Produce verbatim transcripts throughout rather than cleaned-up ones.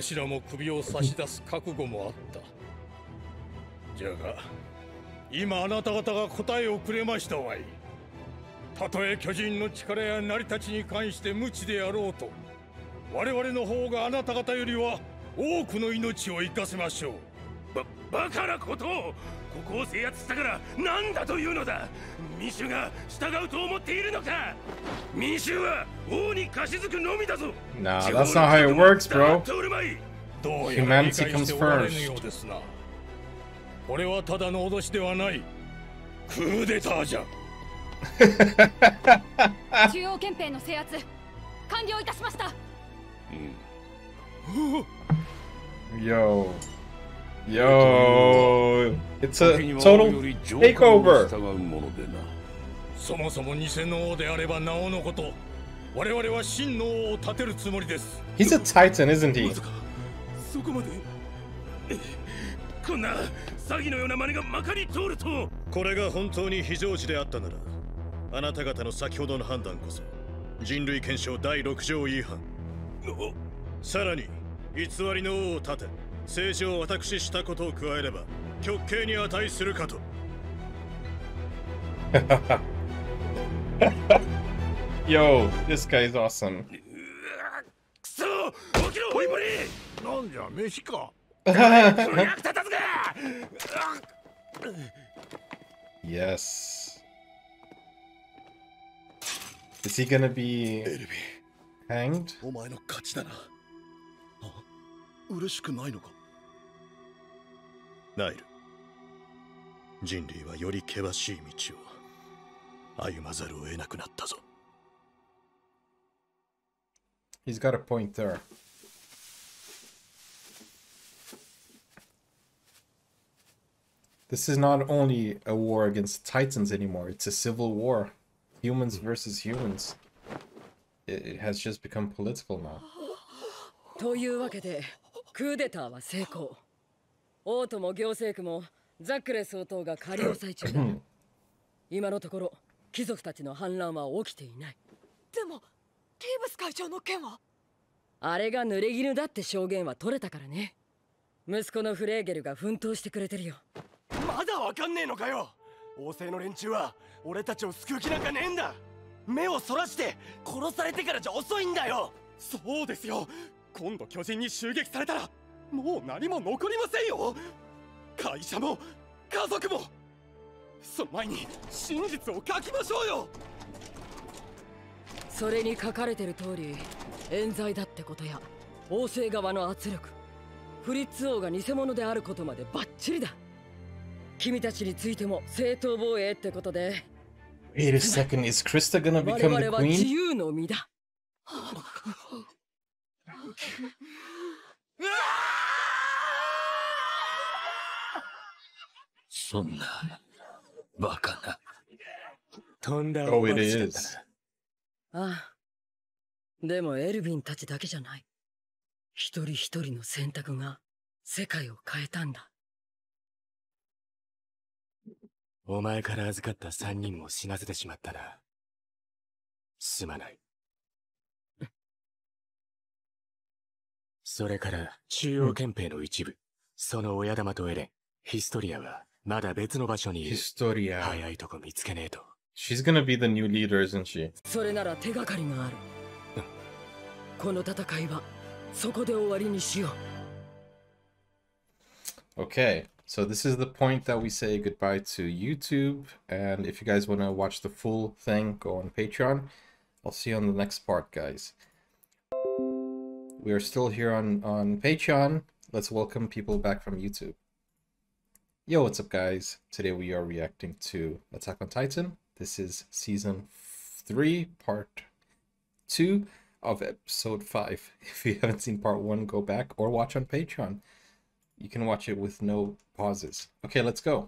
しらも首を差し出す覚悟もあった。じゃが今あなた方が答えをくれましたわい。たとえ巨人の力や成り立ちに関して無知であろうと、我々の方があなた方よりは多くの命を生かせましょう。ババカなことを。ここを制圧したから何だというのだ。民衆が従うと思っているのか。民衆は王に貸し付くのみだぞ。 Nah, that's not how it works, bro. どうやら理 Humanity 解 comes しておられぬ first. ようですな。これはただの脅しではない。クーデターじゃ。 中央憲兵の制圧完了いたしました。 Yo. Yo. It's a total takeover. そもそも偽の王であればなおのこと。我々は真の王を立てるつもりです。 He's a titan, isn't he? そこまで。こんな詐欺のような真似がまかり通ると。 これが本当に非常時であったなら、あなた方の先ほどの判断こそ人類憲章だいろく条違反。さらに偽りの王を立て政治を私したことを加えれば極刑に値するかと。 Yo, this guy's awesome. くそ、起きろホイボリ。なんじゃ飯か。 Yes. Is he gonna be hanged? お前の勝ちだな。あ、嬉しくないのか。ナイル、人類はより険しい道を歩まざるを得なくなったぞ。 He's got a point there. This is not only a war against Titans anymore, it's a civil war. Humans versus humans. It, it has just become political now. というわけで、クーデターは成功。王都も行政区もザックレ総統が仮押さえ中だ。今のところ貴族たちの反乱は起きていない。 でもリーブス会長の件は。 あれが濡れ衣だって証言は取れたからね。息子のフレーゲルが奮闘してくれてるよ。 まだわかんねえのかよ。王政の連中は俺たちを救う気なんかねえんだ。目をそらして殺されてからじゃ遅いんだよ。そうですよ。今度巨人に襲撃されたらもう何も残りませんよ。会社も家族も。その前に真実を書きましょうよ。 それに書かれてる通り冤罪だってことや王政側の圧力、フリッツ王が偽物であることまでバッチリだ。君たちについても正当防衛ってことで。 Wait a second, is Krista gonna become the 我々は自 queen? 由の身だ。 そんなバカな。とんだ Oh, it is. ああ。でもエルヴィンたちだけじゃない。一人一人の選択が世界を変えたんだ。 お前から預かった三人も死なせてしまったな。すまない。それから中央憲兵の一部、その親玉とエレン、ヒストリアはまだ別の場所にいる。 Historia. 早いとこ見つけねえと。 She's gonna be the new leader, isn't she? それなら手がかりがある。この戦いはそこで終わりにしよう。Okay, so this is the point that we say goodbye to YouTube, and if you guys want to watch the full thing, go on Patreon. I'll see you on the next part, guys. We are still here on, on Patreon. Let's welcome people back from YouTube. Yo, what's up, guys? Today we are reacting to Attack on Titan. This is season three, part two of episode five. If you haven't seen part one, go back or watch on Patreon. You can watch it with no pauses. Okay, let's go.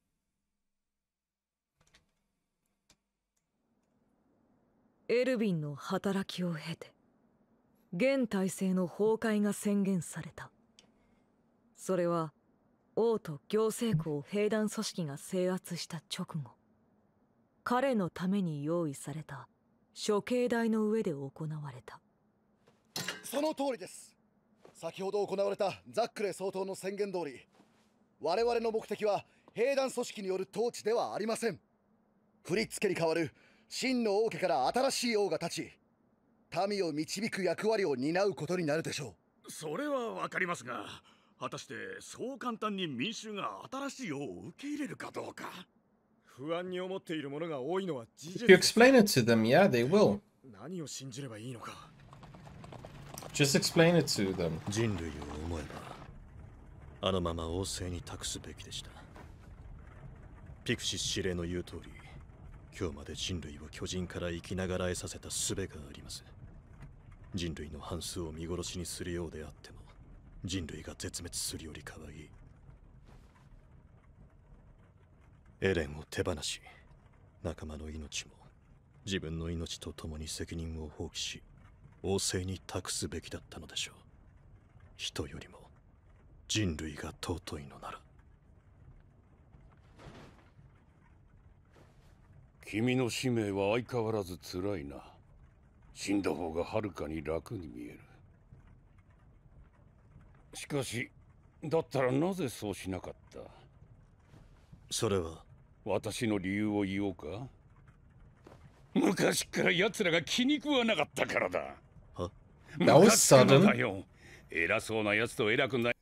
エルヴィンの働きを経て、現体制の崩壊が宣言された。それは王と行政区を兵団組織が制圧した直後、彼のために用意された処刑台の上で行われた。 その通りです。 先ほど行われたザックレ総統の宣言通り、我々の目的は兵団組織による統治ではありません。フリッツ家に代わる真の王家から新しい王が立ち、民を導く役割を担うことになるでしょう。それはわかりますが、果たしてそう簡単に民衆が新しい王を受け入れるかどうか。不安に思っている者が多いのは事実 If you explain it to them, yeah, they will. 何を信じればいいのか。 Just explain it to them. 人類を思えば、あのまま王政に託すべきでした。ピクシス司令の言う通り、今日まで人類を巨人から生きながらえさせた術があります。人類の半数を見殺しにするようであっても、人類が絶滅するよりかはいい。エレンを手放し、仲間の命も自分の命と共に責任を放棄し、王政に託すべきだったのでしょう。人よりも人類が尊いのなら。 君の使命は相変わらず辛いな。死んだ方がはるかに楽に見える。しかし、だったらなぜそうしなかった？ それは私の理由を言おうか？昔から奴らが気に食わなかったからだ。 は？ That was sudden. 偉そうな奴と偉くない。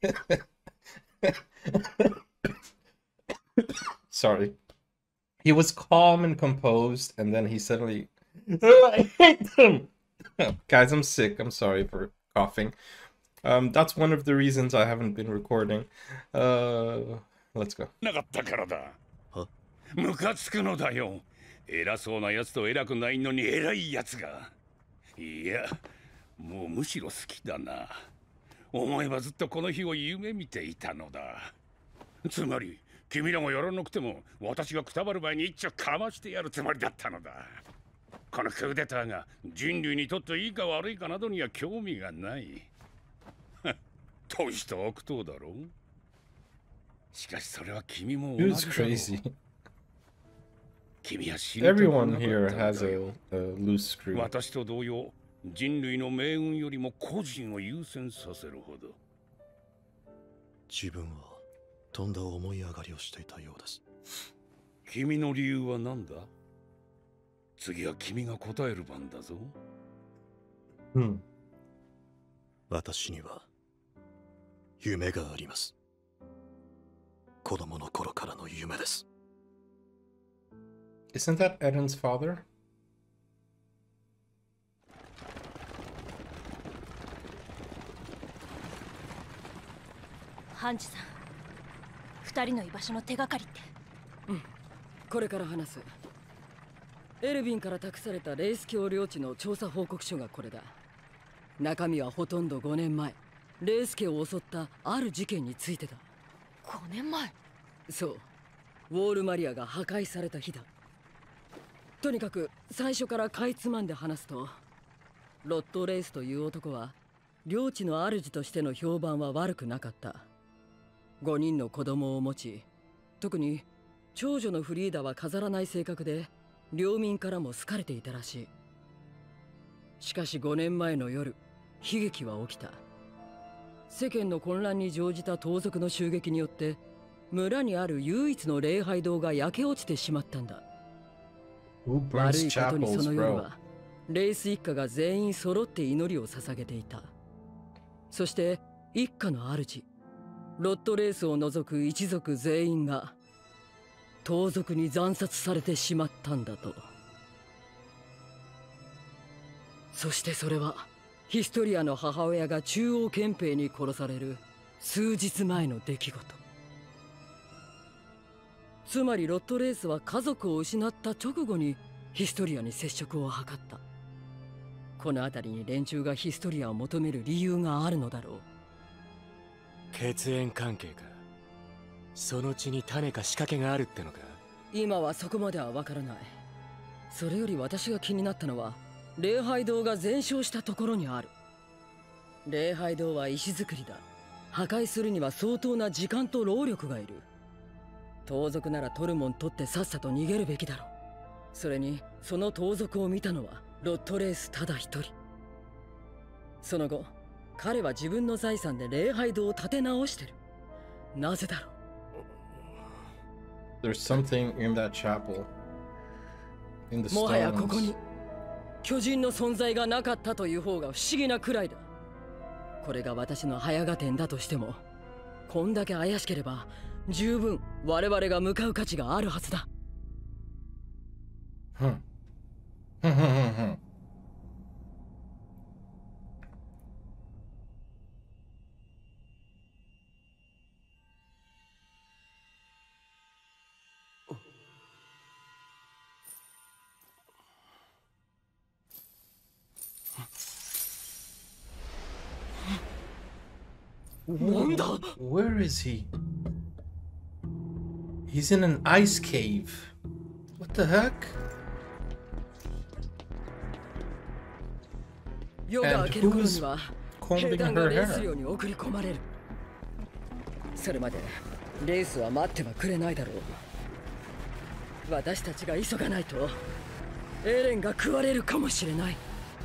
Sorry. He was calm and composed, and then he suddenly... Oh, I hate them! Guys, I'm sick. I'm sorry for coughing. Um, that's one of the reasons I haven't been recording. Uh, let's go. なかったからだ。 は？ ムカつくのだよ。偉そうな奴と偉くないのに偉い奴が。いや、もうむしろ好きだな。思えばずっとこの日を夢見ていたのだ。つまり、君らもやらなくても私がくたばる前に一丁かましてやるつもりだったのだ。このクーデターが人類にとっていいか悪いかなどには興味がない。とした悪党だろう。しかしそれは君も同じだろう。 Dude's crazy. 君は死ぬとこなか Everyone ったんだ here よ。 has a, a loose screw. 私と同様、人類の命運よりも個人を優先させるほど。 自分はとんだ思い上がりをしていたようです。 君の理由は何だ？次は君が答える番だぞ。 Hmm. 私には夢があります。子供の頃からの夢です。 Isn't that Eden's father? ハンジさん、二人の居場所の手がかりって。 うん、これから話す。エルヴィンから託されたレイス教領地の調査報告書がこれだ。中身はほとんどごねんまえ、レイス家を襲ったある事件についてだ。 ごねんまえ？ そう、ウォールマリアが破壊された日だ。とにかく最初からかいつまんで話すと、ロット・レイスという男は領地の主としての評判は悪くなかった。ごにんの子供を持ち、特に長女のフリーダは飾らない性格で領民からも好かれていたらしい。しかしごねんまえの夜、悲劇は起きた。世間の混乱に乗じた盗賊の襲撃によって村にある唯一の礼拝堂が焼け落ちてしまったんだ。 Who 悪 burns いことにそ chapels, の夜 bro? はレイス一家が全員揃って祈りを捧げていた。そして一家の主ロット・レイスを除く一族全員が盗賊に惨殺されてしまったんだと。そしてそれはヒストリアの母親が中央憲兵に殺される数日前の出来事。つまりロット・レイスは家族を失った直後にヒストリアに接触を図った。この辺りに連中がヒストリアを求める理由があるのだろう。 血縁関係か。その血に種か仕掛けがあるってのか。 今はそこまではわからない。それより私が気になったのは礼拝堂が全焼したところにある。礼拝堂は石造りだ。破壊するには相当な時間と労力がいる。盗賊ならトルモン取ってさっさと逃げるべきだろう。それにその盗賊を見たのはロット・レイスただ一人。その後彼は自分の財産で礼拝堂を建て直してる。なぜだろう。 There's something in that chapel. In the もはやここ stones. に巨人の存在がなかったという方が不思議なくらいだ。これが私の早合点だとしても、こんだけ怪しければ十分我々が向かう価値があるはずだ。 Hmm. Hmm, hmm, hmm, hmm. Where is he? He's in an ice cave. What the heck? 夜が明ける頃には兵団がレース寮に送り込まれる。それまでレースは待ってはくれないだろう。私たちが急がないとエレンが食われるかもしれない。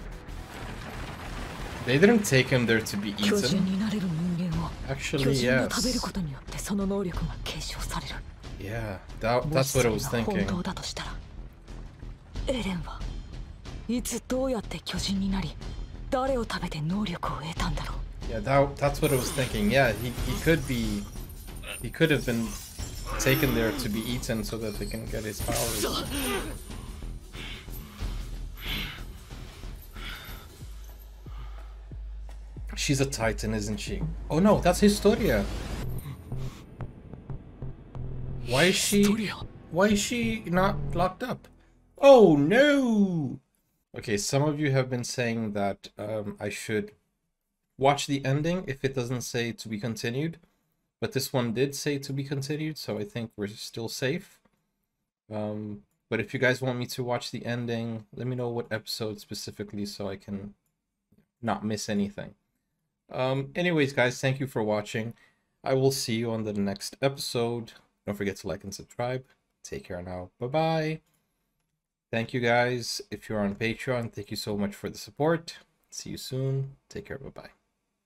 They didn't take him there to be 巨人 eaten. になれる人間を Actually, 巨人が食べる yes. ことによってその能力が継承される。 Yeah, that, もし that's そ what れ I が was 本 thinking. 当だとしたら、エレンはいつどうやって巨人になり、誰を食べて能力を得たんだろう。 Yeah, that, that's what I was thinking. Yeah, he, he could be... He could have been taken there to be eaten so that they can get his powers. She's a titan, isn't she? Oh no, that's Historia. Why is she... Why is she not locked up? Oh no! Okay, some of you have been saying that um, I should watch the ending if it doesn't say to be continued. But this one did say to be continued, so I think we're still safe. Um, but if you guys want me to watch the ending, let me know what episode specifically so I can not miss anything. Um, anyways, guys, thank you for watching. I will see you on the next episode. Don't forget to like and subscribe. Take care now. Bye-bye. Thank you, guys. If you're on Patreon, thank you so much for the support. See you soon. Take care. Bye-bye.